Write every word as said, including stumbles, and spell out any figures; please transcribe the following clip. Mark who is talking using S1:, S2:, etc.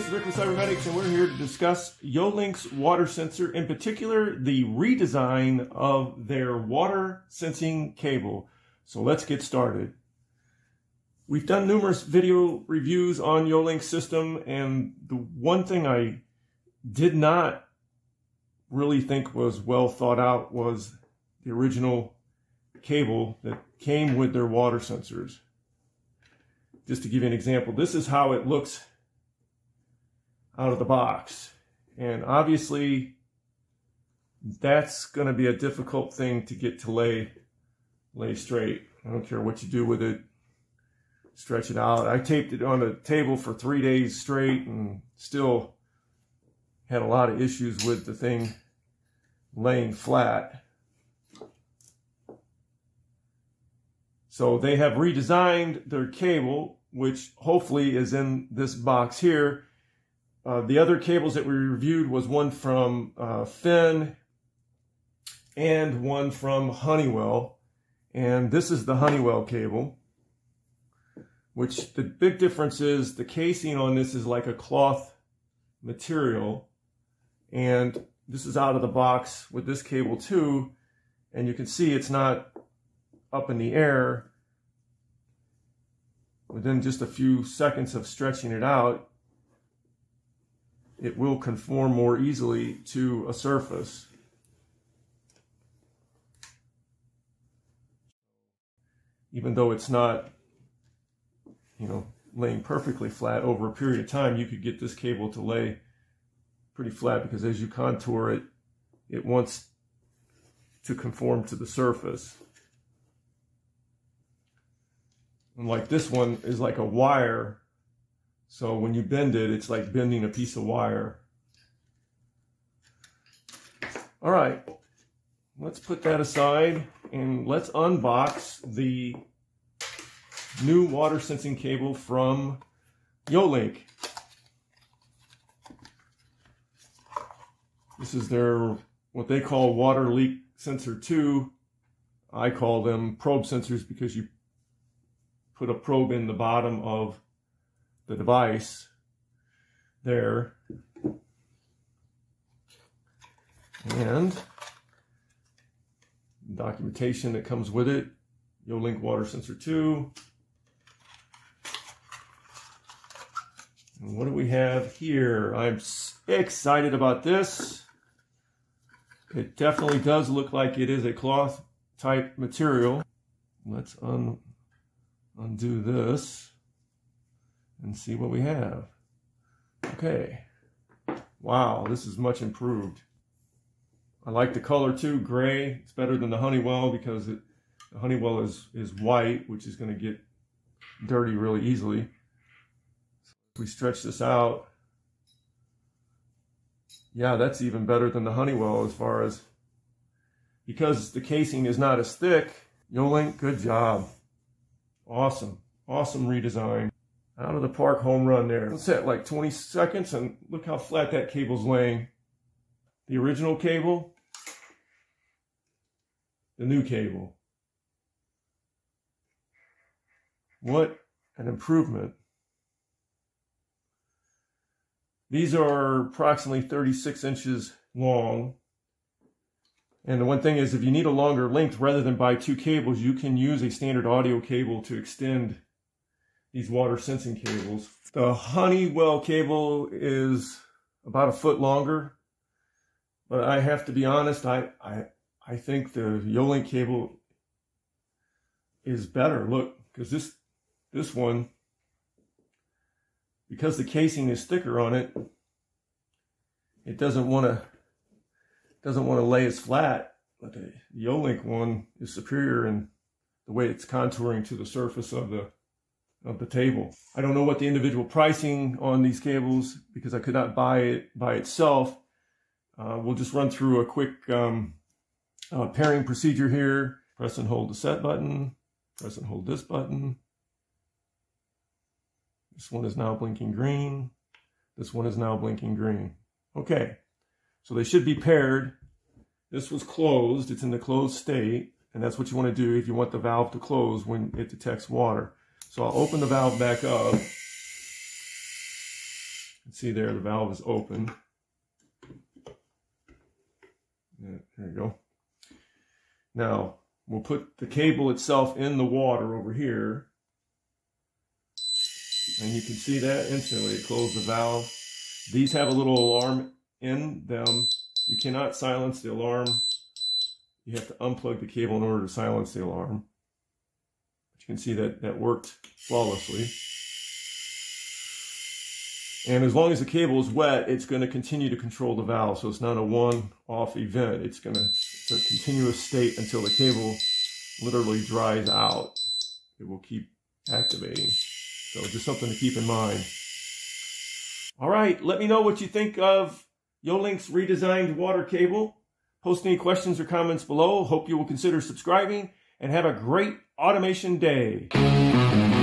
S1: this is Rick with Cybernetics, and we're here to discuss Yolink's water sensor, in particular the redesign of their water sensing cable. So let's get started. We've done numerous video reviews on Yolink's system, and the one thing I did not really think was well thought out was the original cable that came with their water sensors. Just to give you an example, this is how it looks out of the box. And obviously, that's going to be a difficult thing to get to lay, lay straight. I don't care what you do with it. Stretch it out. I taped it on the table for three days straight and still had a lot of issues with the thing laying flat. So they have redesigned their cable, which hopefully is in this box here. Uh, the other cables that we reviewed was one from uh, Finn and one from Honeywell. And this is the Honeywell cable, which the big difference is the casing on this is like a cloth material. And this is out of the box with this cable too. And you can see it's not up in the air. Within just a few seconds of stretching it out, it will conform more easily to a surface. Even though it's not, you know, laying perfectly flat over a period of time, you could get this cable to lay pretty flat because as you contour it, it wants to conform to the surface. And like this one is like a wire. So when you bend it, it's like bending a piece of wire. All right, let's put that aside and let's unbox the new water sensing cable from Yolink. This is their, what they call water leak sensor two. I call them probe sensors because you put a probe in the bottom of the device there, and documentation that comes with it. Yolink water sensor two. And what do we have here? I'm excited about this. It definitely does look like it is a cloth type material. Let's un undo this and see what we have. Okay. Wow, this is much improved. I like the color too, gray. It's better than the Honeywell because it, the Honeywell is, is white, which is going to get dirty really easily. So if we stretch this out, yeah, that's even better than the Honeywell as far as, because the casing is not as thick. Yolink, good job. Awesome. Awesome redesign. Out of the park home run there. Let's set like twenty seconds and look how flat that cable's laying. The original cable, the new cable. What an improvement. These are approximately thirty-six inches long. And the one thing is, if you need a longer length, rather than buy two cables, you can use a standard audio cable to extend these water sensing cables. The Honeywell cable is about a foot longer, but I have to be honest, I, I, I think the Yolink cable is better. Look, because this, this one, because the casing is thicker on it, it doesn't want to doesn't want to lay as flat, but the Yolink one is superior in the way it's contouring to the surface of the of the table. I don't know what the individual pricing on these cables because I could not buy it by itself. Uh, we'll just run through a quick um, uh, pairing procedure here. Press and hold the set button. Press and hold this button. This one is now blinking green. This one is now blinking green. Okay, so they should be paired. This was closed. It's in the closed state, and that's what you want to do if you want the valve to close when it detects water. So I'll open the valve back up. See there, the valve is open. Yeah, there you go. Now, we'll put the cable itself in the water over here. And you can see that instantly. It closed the valve. These have a little alarm in them. You cannot silence the alarm. You have to unplug the cable in order to silence the alarm. But you can see that that worked flawlessly. And as long as the cable is wet, it's going to continue to control the valve. So it's not a one-off event. It's going to, it's a continuous state until the cable literally dries out. It will keep activating. So just something to keep in mind. All right, let me know what you think of Yolink's redesigned water cable. Post any questions or comments below. Hope you will consider subscribing and have a great automation day.